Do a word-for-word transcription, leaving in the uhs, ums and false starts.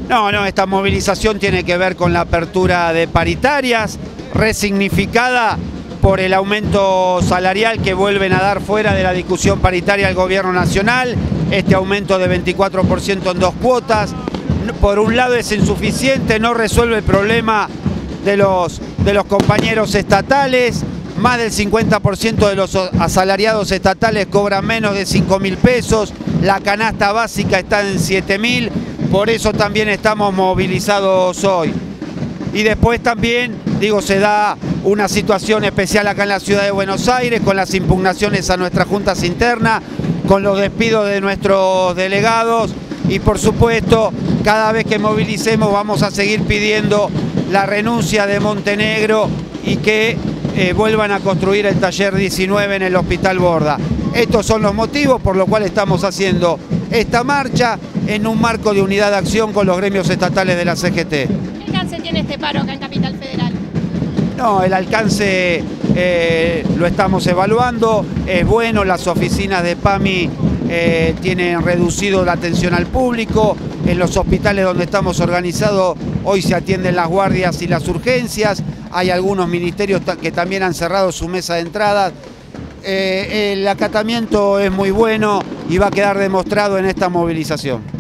No, no, esta movilización tiene que ver con la apertura de paritarias, resignificada por el aumento salarial que vuelven a dar fuera de la discusión paritaria al gobierno nacional, este aumento de veinticuatro por ciento en dos cuotas. Por un lado es insuficiente, no resuelve el problema de los, de los compañeros estatales. Más del cincuenta por ciento de los asalariados estatales cobran menos de cinco mil pesos, la canasta básica está en siete mil, por eso también estamos movilizados hoy. Y después también, digo, se da una situación especial acá en la ciudad de Buenos Aires, con las impugnaciones a nuestras juntas internas, con los despidos de nuestros delegados y por supuesto, cada vez que movilicemos vamos a seguir pidiendo la renuncia de Montenegro y que eh, vuelvan a construir el taller diecinueve en el Hospital Borda. Estos son los motivos por los cuales estamos haciendo esta marcha en un marco de unidad de acción con los gremios estatales de la C G T. ¿Qué alcance tiene este paro acá en Capital Federal? No, el alcance eh, lo estamos evaluando, es bueno, las oficinas de PAMI eh, tienen reducido la atención al público, en los hospitales donde estamos organizados hoy se atienden las guardias y las urgencias, hay algunos ministerios que también han cerrado su mesa de entradas. Eh, el acatamiento es muy bueno y va a quedar demostrado en esta movilización.